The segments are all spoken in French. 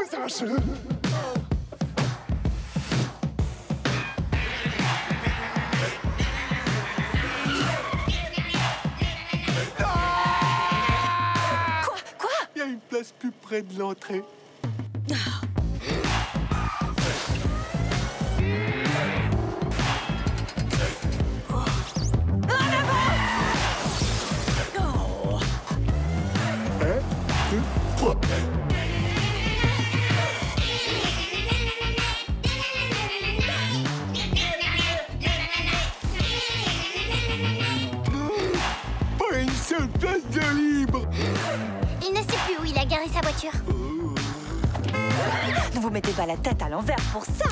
enfin ça achève. Quoi? Il y a une place plus près de l'entrée. Pas une seule place de libre. Il ne sait plus où il a garé sa voiture. Ne vous mettez pas la tête à l'envers pour ça.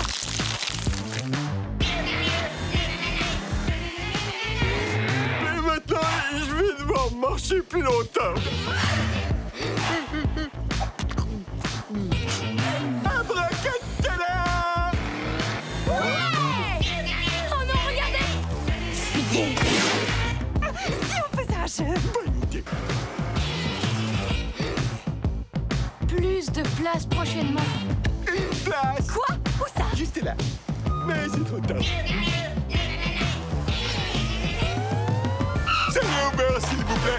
Mais maintenant, je vais devoir marcher plus longtemps. Abracadabra! Oh non, regardez! Fuyez. Si on fait ça achève. Bonne idée. Plus de place prochainement. Une place. Quoi? Où ça? Juste là. Mais c'est trop tard. Salut Homer, s'il vous plaît.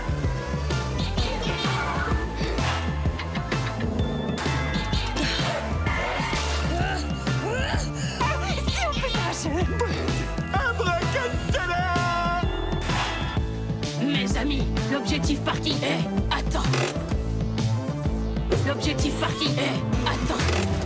Si on fait ça achève. Abracadabra! Mes amis, l'objectif parti est... Attends. L'objectif parti est... Attends.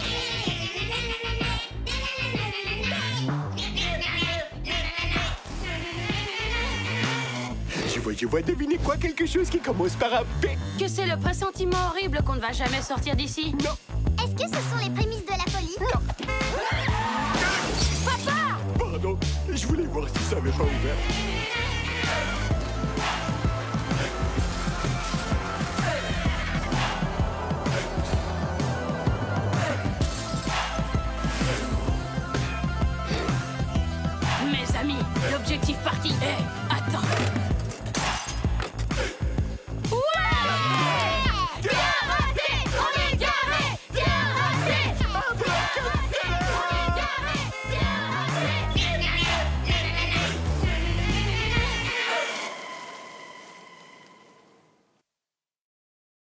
Je vois deviner quoi, quelque chose qui commence par un P. Que c'est le pressentiment horrible qu'on ne va jamais sortir d'ici. Non. Est-ce que ce sont les prémices de la folie? Non. Pardon, je voulais voir si ça avait pas ouvert. Mes amis, l'objectif parti est... Attends.